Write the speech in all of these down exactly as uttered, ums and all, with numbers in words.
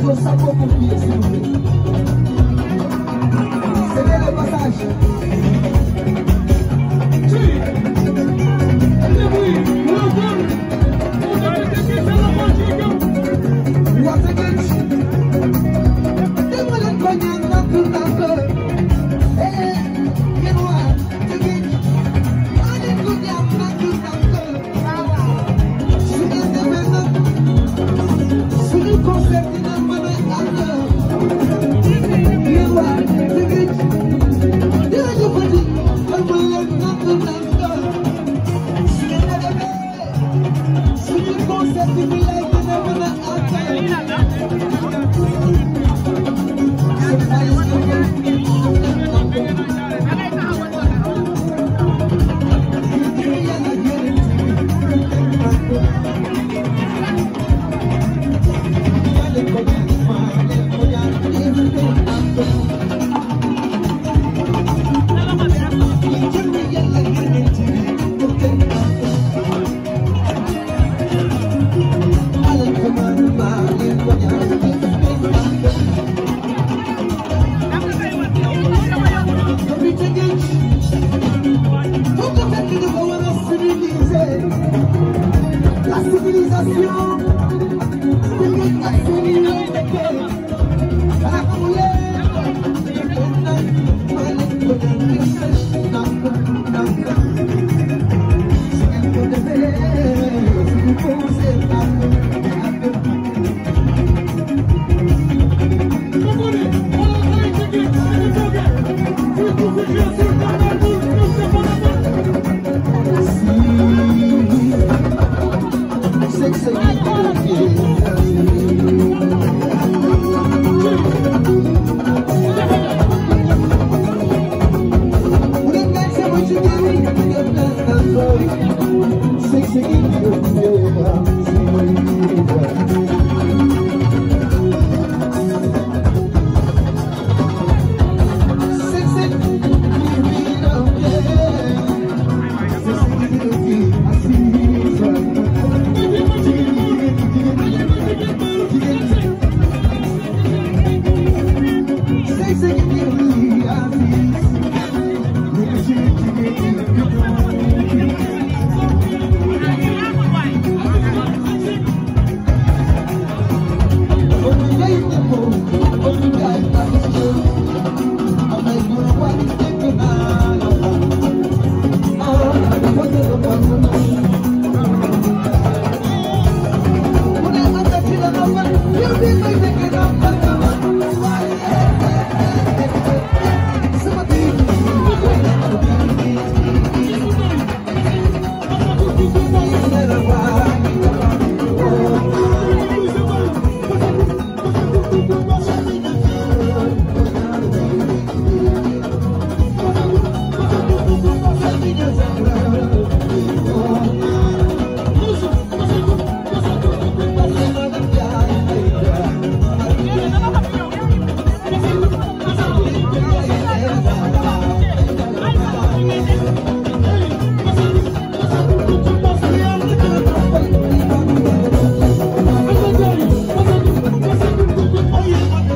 Oh, yeah.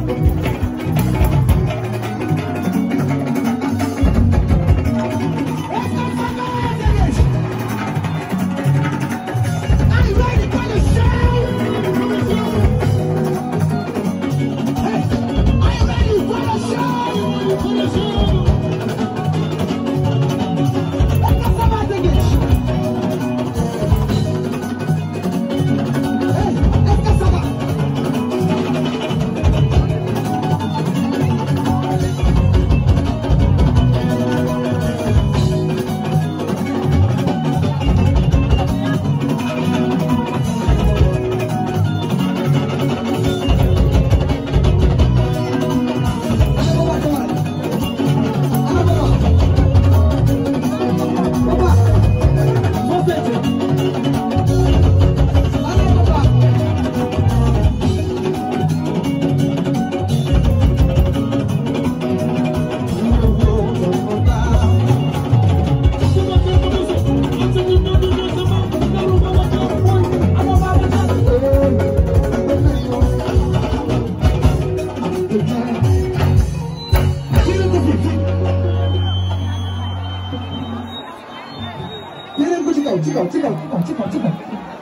ci kaw ci kaw ci kaw ci kaw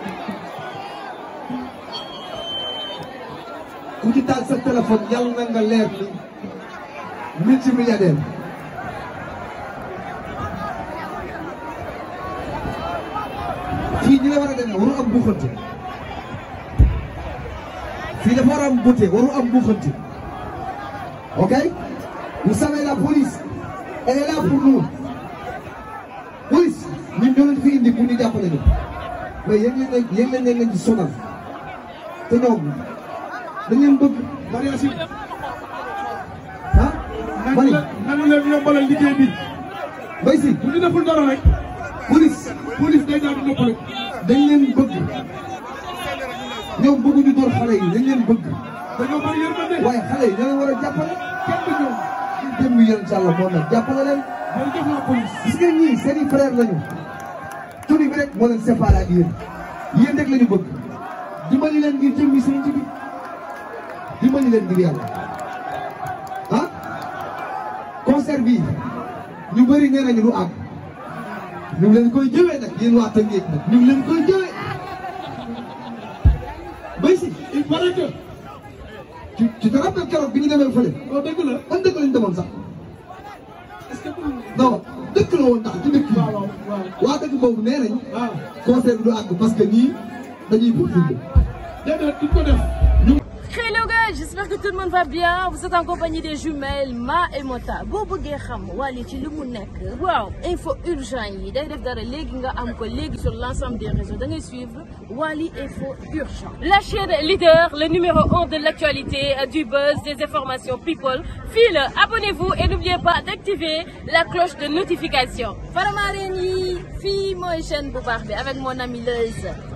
ku ci taal sa téléphone yàlla na nga leer ni multimilliardaire fii ñi la war a demee waru am buuxante fii dafa war a am beauté waru am buuxante ok vous savez la police elle est là pour nous police ñun ñoo leen fi indi pour ñu jàppale ñu mais yéen leen yéen leen leen di sonal te ñoom dañ leen bëgg Maria Sy ah mani nañu leen yombalal liggéey bi Mbaye Sy bu ñu deful dara rek police police day daal di noppale dañ leen bëgg ñoom bëgguñu door xale yi dañ leen bëgg dañoo bari yërmande waaye xale yi ñoo war a jàppale kenn du ñoom dem yéen incha allah moo nag jàppale leen jërëjëf la police gis nga ñii seen i frère lañu turi bi rek moo leen séparé ak yéen yéen rek lañu bëgg dimbali leen ngir jëmmi seen ci bi dimbali leen ngir yàlla ah concert bi ñu bëri nee nañu lu àgg ñu ngi leen koy jëwee nag yéen waa Tëngéej nag ñu ngi leen koy jëwee Mbaye Sy il paraît que tu tu te rappelles keroog bi ñu demee fële oh dëgg la ban dëkk lañ demoon sax est-ce que non dëkk la woon tax ci dëkk yi waaw waaw waa dëkk boobu nee nañ waaw concert bi du àgg parce que nii dañuy poursuivre déedéet duñ ko def Hello guys, j'espère que tout le monde va bien. Vous êtes en compagnie des jumelles Ma et Mota. boo bëggee xam Wally ci li mu nekk waaw info urgent yi day def dara léegi nga am ko léegi sur l'ensemble des réseaux da ngay suivre Wally info urgent. La chaîne leader, le numéro un de l'actualité, du buzz, des informations people. Fii la, abonnez-vous et n'oubliez pas d'activer la cloche de notification. Faramareen yi fii mooy chaîne bu baax bi avec mon ami Leuz.